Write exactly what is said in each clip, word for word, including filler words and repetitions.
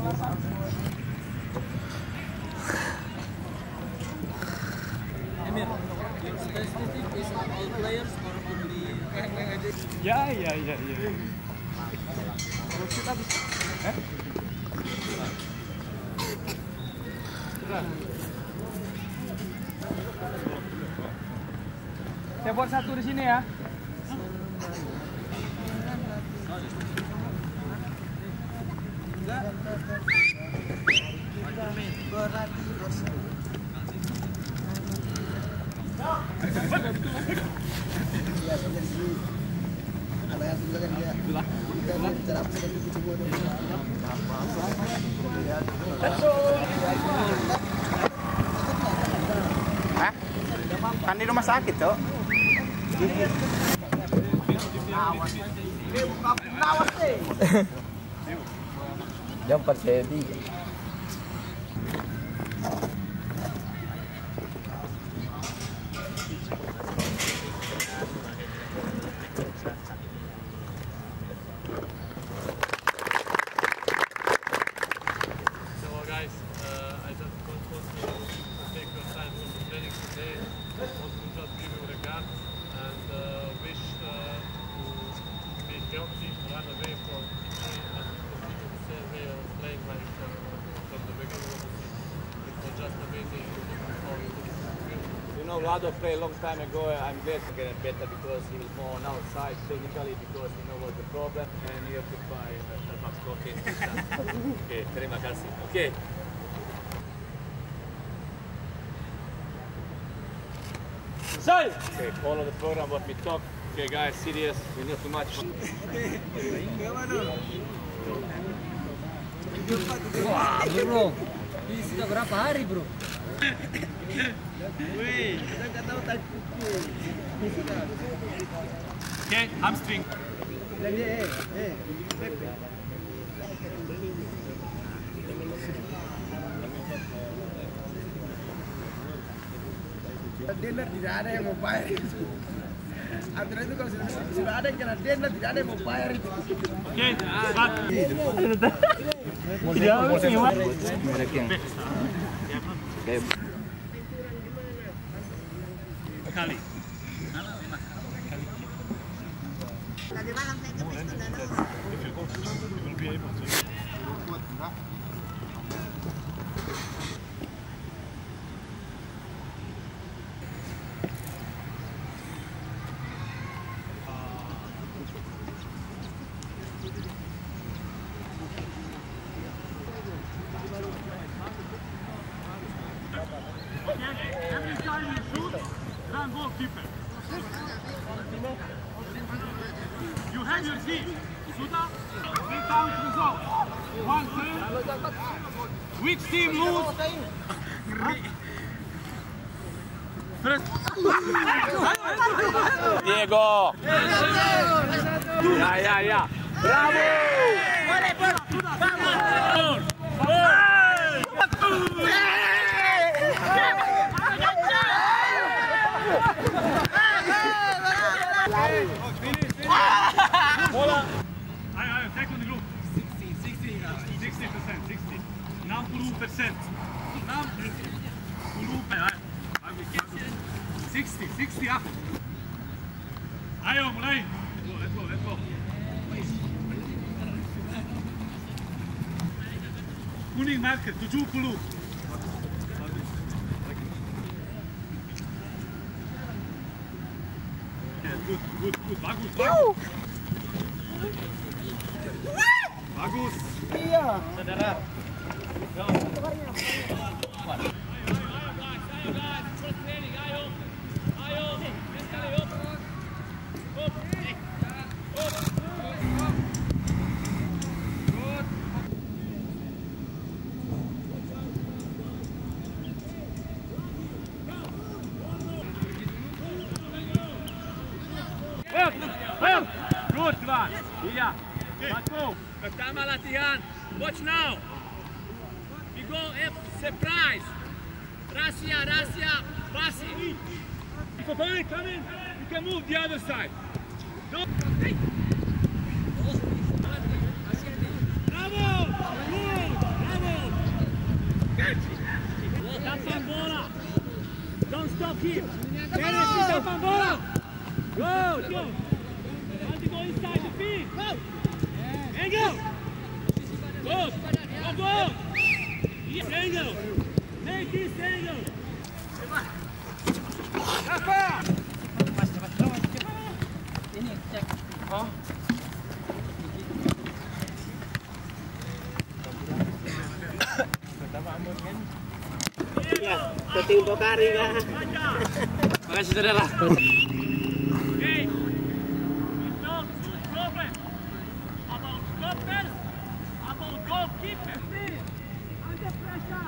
Emir, your statistic is all players or only? Ya, ya, ya, ya. Kalau kita bisa, eh? Saya buat satu di sini ya. Hah? Kan di rumah sakit, Cok. Jumper jadi. Guys, uh, I just want to take your time from the training today. I want to just give you regards and uh, wish uh, to be healthy, run away from injury and continue the same way of playing like uh, from the beginning of the season. It was just amazing how you did it. You know, Lado played a long time ago. I'm glad to get better because he was more on outside technically because he knows what's the problem and you have to buy a Starbucks coffee. Okay, terima kasih. Okay. Okay, follow the program, what we talk. Okay guys, serious, we not too much. Wah, bro. Ini sudah berapa hari, bro? Wih, kita nggak tahu tadi. Okay, hamstring. Eh, eh, Denner tidak ada yang mau bayar itu. Aturan itu kalau sudah, sudah ada yang kena Denner tidak ada yang mau bayar itu. Oke, cepat. Kali. Tadi malam saya ke Pesta Danau. Every time you shoot, run goalkeeper. You have your team. Suda, three times result. One turn. Which team lose? First. Diego. Ya, ya, ya. Bravo. Bola. Ayo, ayo, second dulu. sixty, sixty, sixty percent, sixty. enam puluh persen. enam puluh. Ayo, ayo. Bagus, bagus. sixty, sixty ah. Ayo, mulai. Let's go, let's go. Kuning marker, tujuh puluh. Good, good, good. Bagus, bagus. Bagus. Iya. Saudara. Good, Ivan. Iya. Let's go. Pertama latihan. Watch now. We go F surprise. Rasia, Rasia, passing. Fofana, come in. You can move the other side. Don't. Bravo. Good. keep. Dennis, sit up on ball. Go, go. Want to go inside the field. Go. And go. Go. Go, go. Yes, angle. Make this angle. Oh. Ya, ketimpa kari kan. Makasih saudara. Okay. It's not the problem about stoppers, about goalkeeper. Under pressure.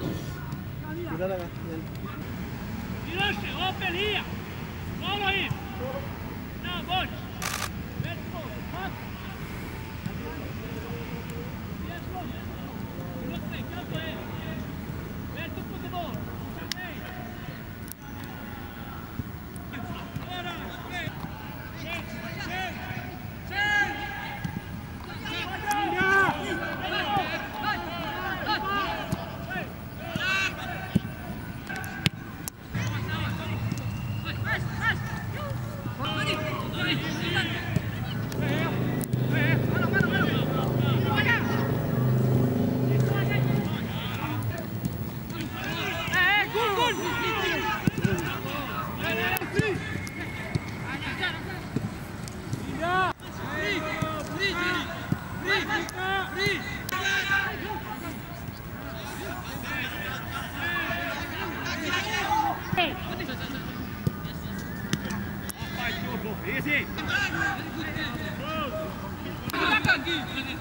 Hiroshi, open here. Follow him. Now watch. Let's go. Up. Yes, go. Hiroshi, come to him. Where to put the ball? Okay. Easy.